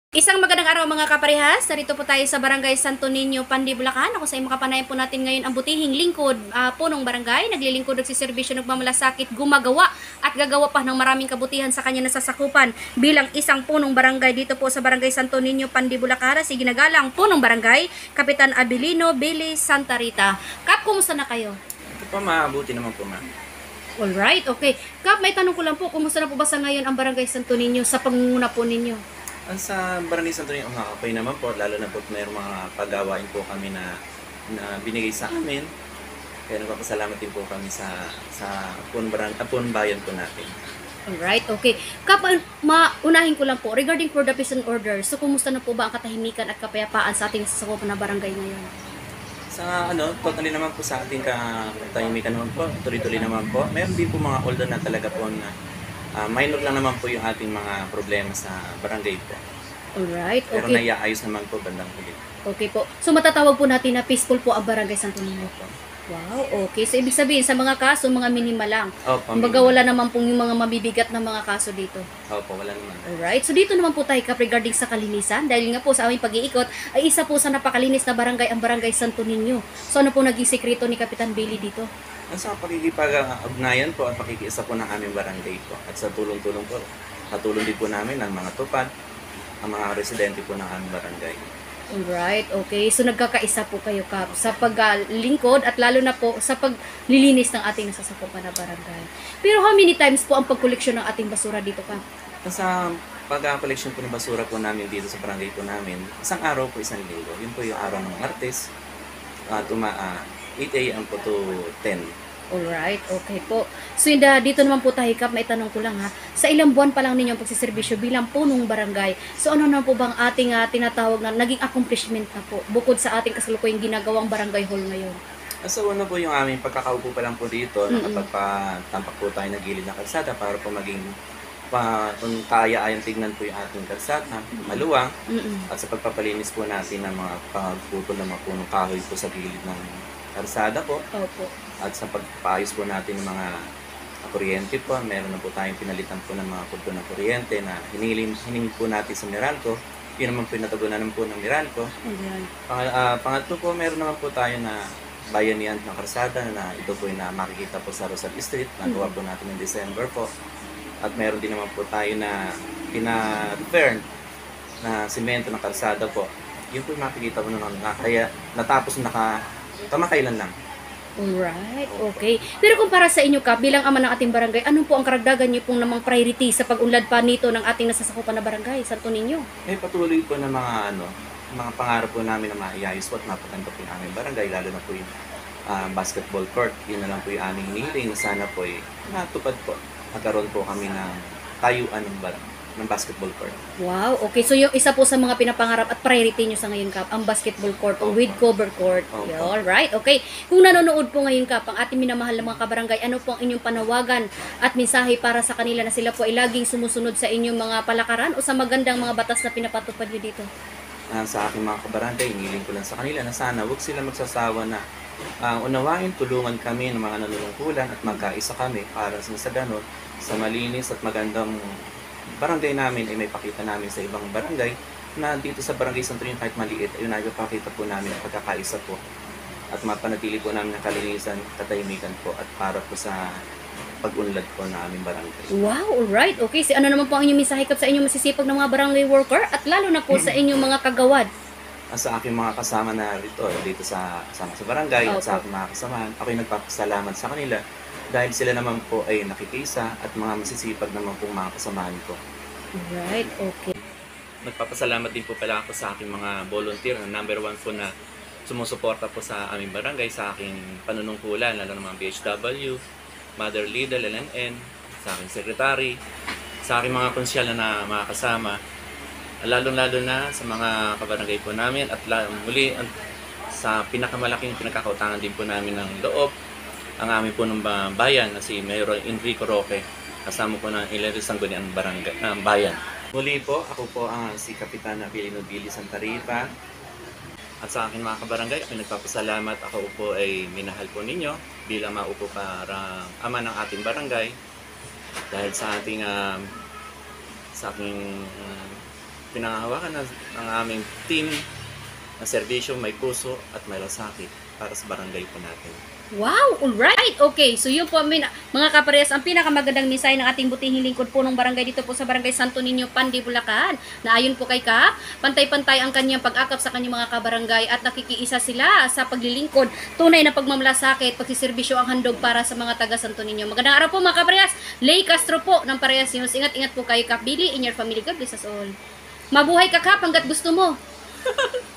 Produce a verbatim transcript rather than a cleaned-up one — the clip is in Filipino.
Isang magandang araw mga kaparehas. Narito po tayo sa Barangay Santo Niño, Pandi, Bulacan. Ako sa makapanayan po natin ngayon ang butihing lingkod, uh, punong barangay. Naglilingkod, nagsiservisyo, nagmamalasakit, gumagawa at gagawa pa ng maraming kabutihan sa kanya nasasakupan bilang isang punong barangay dito po sa Barangay Santo Niño, Pandi, Bulacan. Si ginagalang punong barangay, Kapitan Abilino Billy Santa Rita. Kap, kumusta na kayo? Ito po, mabuti naman po, ma'am. Alright, okay. Kap, may tanong ko lang po, kumusta na po ba sa ngayon ang Barangay Santo Niño sa pangunguna po ninyo? Ang sa Barangay Santo Niño, okay naman po, lalo na po mayroong mga paggawain po kami na, na binigay sa amin. Kaya nagpapasalamat din po kami sa sa Apon, barang, Apon Bayan po natin. Alright, okay. Kap, maunahin ko lang po, regarding for the peace and order, so kumusta na po ba ang katahimikan at kapayapaan sa ating sasakupan na barangay ngayon? Sa ano, totally naman po sa ating katahimikan naman po, tuloy-tuloy naman po. Mayroon din po mga although na talaga po na Uh, minor lang naman po yung ating mga problema sa barangay po. Alright, okay. Pero naiaayos naman po bandang huli. Okay po. So matatawag po natin na peaceful po ang Barangay Santo Niño po. Wow, okay. So ibig sabihin sa mga kaso, mga minimal lang. Opo. Kumbaga wala naman pong yung mga mabibigat na mga kaso dito. Opo, wala naman. Alright. So dito naman po tayo kap regarding sa kalinisan. Dahil nga po sa aming pag-iikot ay isa po sa napakalinis na barangay ang Barangay Santo Niño. So ano po naging sekreto ni Kapitan Billy dito? Sa pakikipag-ugnayan po at pakikiisa po ng aming barangay po. At sa tulong-tulong po, katulong din po namin ang mga tupad, ang mga residente po ng aming barangay. Alright, okay. So nagkakaisa po kayo kap sa paglingkod at lalo na po sa paglilinis ng ating nasasakupan na barangay. Pero how many times po ang pagkoleksyon ng ating basura dito kap? Sa pag-collection po ng basura po namin dito sa barangay po namin, isang araw po isang linggo. Yun po yung araw ng Martes, uh, tuma, uh, eight a m po to ten. Alright, okay po. So yun, uh, dito naman po tayo kap, may tanong ko lang ha. Sa ilang buwan pa lang ninyong pagsiservisyo bilang punong barangay, so ano na po bang ating uh, tinatawag na naging accomplishment na po bukod sa ating kasalukuyang ginagawang barangay hall ngayon? So ano po yung aming pagkakaupo pa lang po dito, mm-hmm. Nakapagpatampak po tayo ng gilid ng kalsada para po maging pa, kung kaya ayang tignan po yung ating kalsada, maluwang, mm-hmm. At sa pagpapalinis po natin ng mga pagputol ng mga punong kahoy po sa gilid ng kalsada po. Opo. At sa pagpaayos po natin ng mga kuryente po, meron na po tayong pinalitan po ng mga kulto ng kuryente na hiniling, hiningi po natin sa Meralco. Yun naman po yung natagunan po ng Meralco. Ayan. Pang, uh, pangatlo po, meron naman po tayo na bayanihan ng kalsada na ito po yung na makikita po sa Rosal Street. Nagawa po natin ng December po. At meron din naman po tayo na pina-repair na simento ng kalsada po. Yun po yung makikita po naman na kaya natapos naka kamakailan lang. Alright, okay. Pero kung para sa inyo Kap, bilang ama ng ating barangay, ano po ang karagdagan niyo pong namang priority sa pag-unlad pa nito ng ating nasasakupan na barangay, Santo Niño? Eh, patuloy po ng mga ano, mga pangarap po namin na maiayos po at mapaganda po yung aming barangay, lalo na po yung uh, basketball court. Yun na lang po yung aming hinihiling na sana po ay natupad po. Nagkaroon po kami ng tayuan ng barangay ng basketball court. Wow, okay. So yung isa po sa mga pinapangarap at priority nyo sa ngayon Kap, ang basketball court o with cover court. Okay. Alright, okay. Kung nanonood po ngayon Kap, ang ating minamahal na mga kabarangay, ano po ang inyong panawagan at mensahe para sa kanila na sila po ay laging sumusunod sa inyong mga palakaran o sa magandang mga batas na pinapatupad nyo dito? Uh, sa aking mga kabarangay, hinihiling ko lang sa kanila na sana huwag sila magsasawa na uh, unawain, tulungan kami ng mga nanunungkulan at magkaisa kami para sa ganun, sa malinis at magandang barangay namin ay may pakita namin sa ibang barangay na dito sa Barangay Santo Niño kahit maliit ay nagpapakita po namin ang pagkakaisa po at mapanatili po namin ang kalinisan, katahimikan po at para po sa pag-unlad po na aming barangay. Wow, alright. Okay, si ano naman po ang inyong mensahe Kap sa inyong masisipag ng mga barangay worker at lalo na po sa inyong mga kagawad? Sa aking mga kasama na rito, dito sa, kasama sa barangay, okay. At sa aking mga kasamahan, ako'y nagpapasalamat sa kanila dahil sila naman po ay nakikisa at mga masisipag naman po mga kasamahan ko. Alright, okay. Nagpapasalamat din po pala ako sa aking mga volunteer na number one po na sumusuporta po sa aming barangay, sa aking panunungkulan, lalo ng mga B H W, Mother Lidl, L N N, sa aking secretary, sa aking mga konsyal na mga kasama, lalong-lalo na sa mga kabarangay po namin at muli sa pinakamalaking pinagkakautangan din po namin ng loob, ang aming po ng bayan na si Mayor Enrico Roque, kasama po ng ilang sanggunian ng barangay, ng bayan. Muli po, ako po ang si Kapitan Abilino Billy Santa Rita. At sa aking mga kabarangay, ako nagpapasalamat. Ako po ay minahal po ninyo bilang maupo para ama ng ating barangay. Dahil sa ating, uh, sa aking uh, pinangahawakan ng, ng aming team na serbisyo, may puso at may lasakit para sa barangay po natin. Wow! Alright! Okay, so yun po min- mga kaparehas, ang pinakamagandang mensahe ng ating butihing lingkod po ng barangay dito po sa barangay Santo Niño, Pandi, Bulacan. Na ayon po kay Kap, pantay-pantay ang kanyang pag-akap sa kanyang mga kabarangay at nakikiisa sila sa paglilingkod. Tunay na pagmamalasakit, pagsiservisyo ang handog para sa mga taga Santo Niño. Magandang araw po mga kaparehas. Lay Castro po ng Parehas News. Ingat-ingat po kayo, Kap Billy, in your family. God bless us all. Mabuhay ka, Kap, hanggat gusto mo.